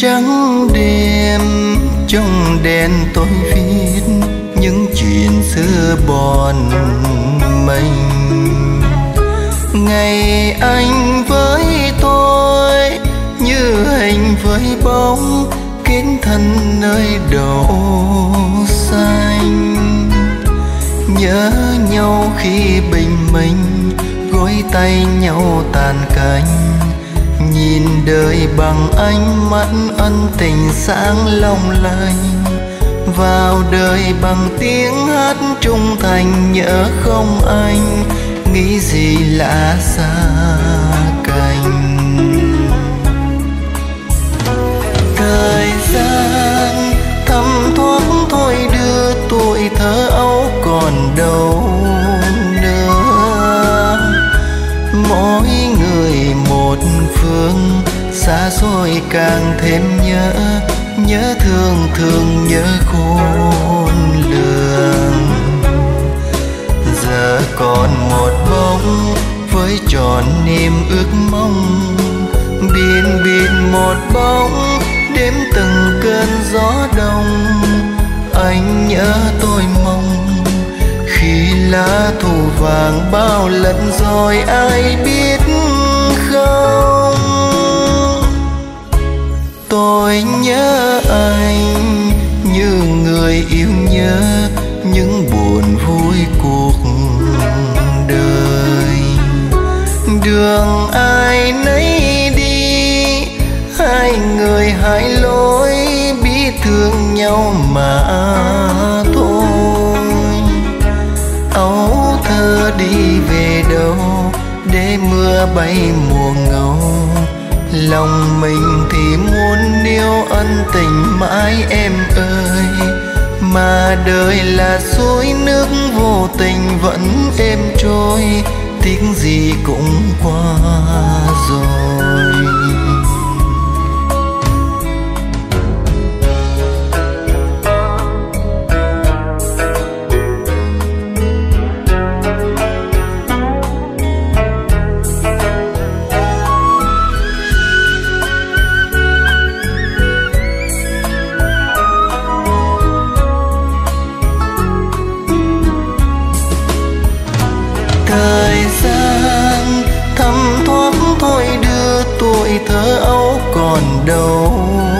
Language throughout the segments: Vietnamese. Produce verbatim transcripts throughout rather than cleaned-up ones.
trắng đêm trong đèn tôi viết những chuyện xưa bon mình. Ngày anh với tôi như hình với bóng kết thân nơi đầu xanh. Nhớ nhau khi bình minh gối tay nhau tàn cánh, nhìn đời bằng ánh mắt ân tình sáng long lanh. Vào đời bằng tiếng hát trung thành, nhớ không anh nghĩ gì lạ xa cành. Thời gian thấm thoát thôi đưa tuổi thơ ấu còn đâu nữa. Mỗi người một phương xa xôi càng thêm nhớ, nhớ thương thương nhớ khôn lường. Giờ còn một bóng với tròn niềm ước mong, biển biển một bóng đếm từng cơn gió đông. Anh nhớ tôi mong khi lá thu vàng bao lần rồi ai biết không. Tôi nhớ anh như người yêu nhớ những buồn vui cuộc đời. Đường ai nấy đi, hai người hai lối biết thương nhau mà thôi. Ấu thơ đi về đâu để mưa bay mùa ngâu, lòng mình thì muốn níu ân tình mãi em ơi. Mà đời là suối nước vô tình vẫn êm trôi, tiếng gì cũng qua rồi. Thời gian thấm thoát thôi đưa tuổi thơ ấu còn đâu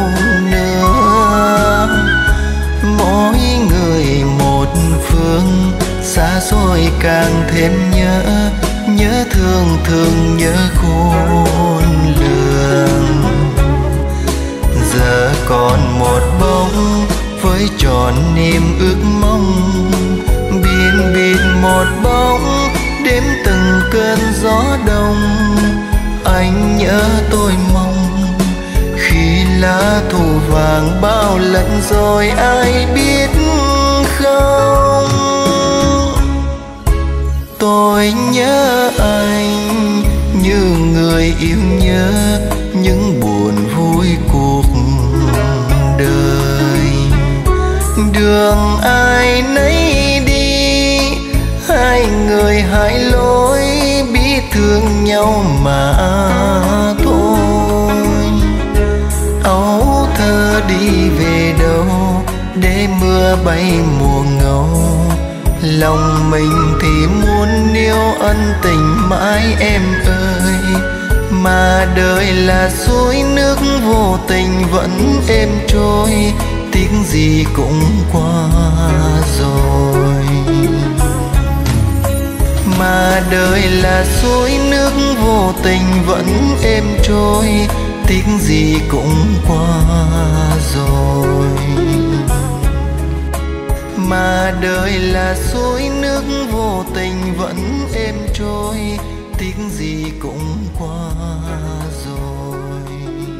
nữa. Mỗi người một phương xa xôi càng thêm nhớ, nhớ thương thương nhớ khôn lường. Giờ còn một bóng với tròn niềm ước mong, biển biển một bóng đếm từng cơn gió đông. Anh nhớ tôi mong khi lá thu vàng bao lần rồi ai biết không. Tôi nhớ anh như người yêu nhớ những buồn vui cuộc đời. Đường ai nấy đi, hai người hai lối biết thương nhau mà thôi. Ấu thơ đi về đâu để mưa bay mùa ngâu, lòng mình thì muốn níu ân tình mãi em ơi. Mà đời là suối nước vô tình vẫn êm trôi, tiếng gì cũng qua rồi. Mà đời là suối nước vô tình vẫn êm trôi, tiếng gì cũng qua rồi. Mà đời là suối nước vô tình vẫn êm trôi, tiếng gì cũng qua rồi.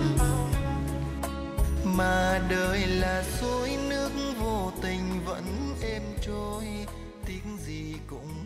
Mà đời là suối nước vô tình vẫn êm trôi, tiếng gì cũng